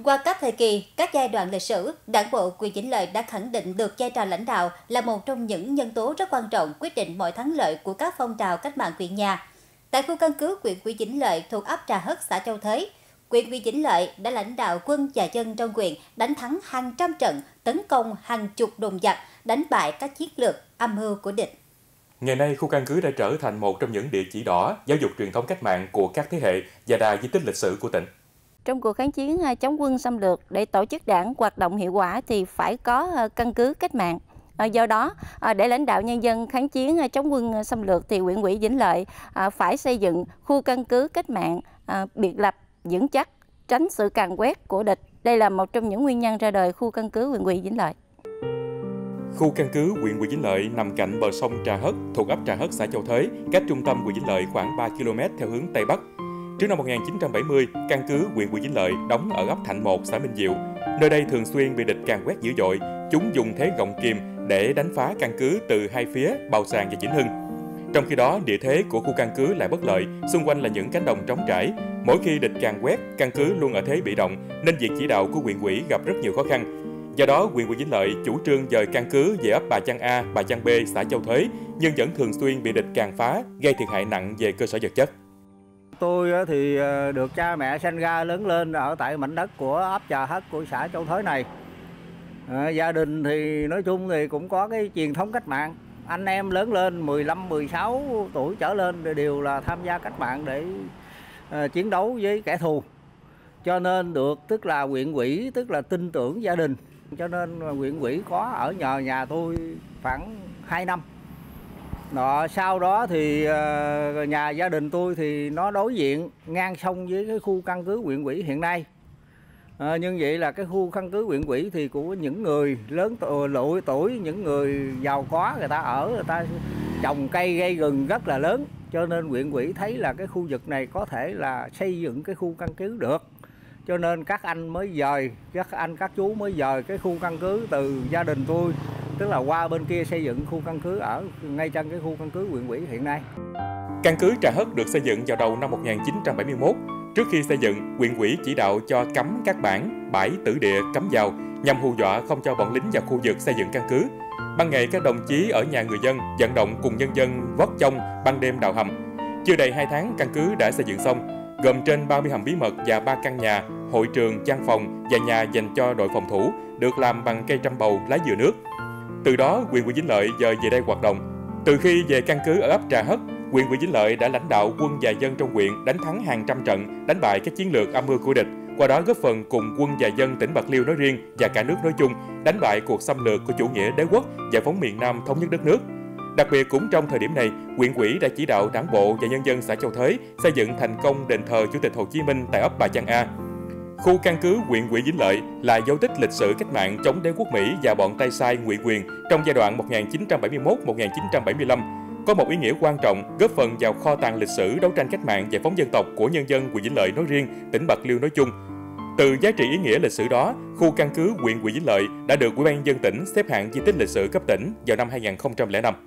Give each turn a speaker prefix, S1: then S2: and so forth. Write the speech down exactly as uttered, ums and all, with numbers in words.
S1: Qua các thời kỳ, các giai đoạn lịch sử, Đảng bộ huyện Vĩnh Lợi đã khẳng định được vai trò lãnh đạo là một trong những nhân tố rất quan trọng quyết định mọi thắng lợi của các phong trào cách mạng huyện nhà. Tại khu căn cứ huyện Ủy Vĩnh Lợi thuộc ấp Trà Hất, xã Châu Thới, huyện Ủy Vĩnh Lợi đã lãnh đạo quân và dân trong huyện đánh thắng hàng trăm trận, tấn công hàng chục đồn giặc, đánh bại các chiến lược âm mưu của địch.
S2: Ngày nay, khu căn cứ đã trở thành một trong những địa chỉ đỏ giáo dục truyền thống cách mạng của các thế hệ và đài di tích lịch sử của tỉnh.
S3: Trong cuộc kháng chiến chống quân xâm lược, để tổ chức đảng hoạt động hiệu quả thì phải có căn cứ cách mạng. Do đó, để lãnh đạo nhân dân kháng chiến chống quân xâm lược thì huyện ủy Vĩnh Lợi phải xây dựng khu căn cứ cách mạng biệt lập, vững chắc, tránh sự càn quét của địch. Đây là một trong những nguyên nhân ra đời khu căn cứ huyện ủy Vĩnh Lợi.
S2: Khu căn cứ huyện Ủy Vĩnh Lợi nằm cạnh bờ sông Trà Hất, thuộc ấp Trà Hất, xã Châu Thới, cách trung tâm huyện Vĩnh Lợi khoảng ba ki lô mét theo hướng Tây Bắc. Trước năm một nghìn chín trăm bảy mươi, căn cứ huyện Ủy Vĩnh Lợi đóng ở ấp Thạnh một, xã Minh Diệu. Nơi đây thường xuyên bị địch càn quét dữ dội. Chúng dùng thế gọng kìm để đánh phá căn cứ từ hai phía Bào Sàng và Vĩnh Hưng. Trong khi đó, địa thế của khu căn cứ lại bất lợi, xung quanh là những cánh đồng trống trải. Mỗi khi địch càn quét, căn cứ luôn ở thế bị động, nên việc chỉ đạo của huyện ủy gặp rất nhiều khó khăn. Do đó, huyện Ủy Vĩnh Lợi chủ trương dời căn cứ về ấp Bà Chăn A, Bà Chăn B, xã Châu Thới, nhưng vẫn thường xuyên bị địch càn phá, gây thiệt hại nặng về cơ sở vật chất.
S4: Tôi thì được cha mẹ sinh ra lớn lên ở tại mảnh đất của ấp Trà Hất của xã Châu Thới này. À, gia đình thì nói chung thì cũng có cái truyền thống cách mạng. Anh em lớn lên mười lăm, mười sáu tuổi trở lên đều là tham gia cách mạng để uh, chiến đấu với kẻ thù. Cho nên được tức là huyện ủy tức là tin tưởng gia đình. Cho nên huyện ủy có ở nhờ nhà tôi khoảng hai năm. Đó, sau đó thì uh, nhà gia đình tôi thì nó đối diện ngang sông với cái khu căn cứ huyện ủy hiện nay. À, nhưng vậy là cái khu căn cứ huyện ủy thì của những người lớn tuổi, tuổi những người giàu có, người ta ở, người ta trồng cây gây rừng rất là lớn. Cho nên huyện ủy thấy là cái khu vực này có thể là xây dựng cái khu căn cứ được. Cho nên các anh mới dời, các anh các chú mới dời cái khu căn cứ từ gia đình tôi, tức là qua bên kia xây dựng khu căn cứ ở ngay chân cái khu căn cứ huyện ủy hiện nay.
S2: Căn cứ Trà Hất được xây dựng vào đầu năm một nghìn chín trăm bảy mươi mốt. Trước khi xây dựng, huyện ủy chỉ đạo cho cấm các bản, bãi tử địa cấm vào nhằm hù dọa không cho bọn lính vào khu vực xây dựng căn cứ. Ban ngày các đồng chí ở nhà người dân vận động cùng nhân dân vót chông, ban đêm đào hầm. Chưa đầy hai tháng căn cứ đã xây dựng xong, gồm trên ba mươi hầm bí mật và ba căn nhà, hội trường, văn phòng và nhà dành cho đội phòng thủ được làm bằng cây trăm bầu, lá dừa nước. Từ đó, huyện ủy Vĩnh Lợi dời về đây hoạt động. Từ khi về căn cứ ở ấp Trà Hất, huyện ủy Vĩnh Lợi đã lãnh đạo quân và dân trong huyện đánh thắng hàng trăm trận, đánh bại các chiến lược âm mưu của địch, qua đó góp phần cùng quân và dân tỉnh Bạc Liêu nói riêng và cả nước nói chung đánh bại cuộc xâm lược của chủ nghĩa đế quốc, giải phóng miền Nam, thống nhất đất nước. Đặc biệt cũng trong thời điểm này, huyện ủy đã chỉ đạo Đảng bộ và nhân dân xã Châu Thới xây dựng thành công đền thờ Chủ tịch Hồ Chí Minh tại ấp Bà Chăn A. Khu căn cứ huyện ủy Vĩnh Lợi là dấu tích lịch sử cách mạng chống đế quốc Mỹ và bọn tay sai ngụy quyền trong giai đoạn một nghìn chín trăm bảy mươi mốt đến một nghìn chín trăm bảy mươi lăm. Có một ý nghĩa quan trọng góp phần vào kho tàng lịch sử đấu tranh cách mạng giải phóng dân tộc của nhân dân huyện Vĩnh Lợi nói riêng, tỉnh Bạc Liêu nói chung. Từ giá trị ý nghĩa lịch sử đó, khu căn cứ huyện ủy Vĩnh Lợi đã được Ủy ban nhân dân tỉnh xếp hạng di tích lịch sử cấp tỉnh vào năm hai nghìn không trăm lẻ năm.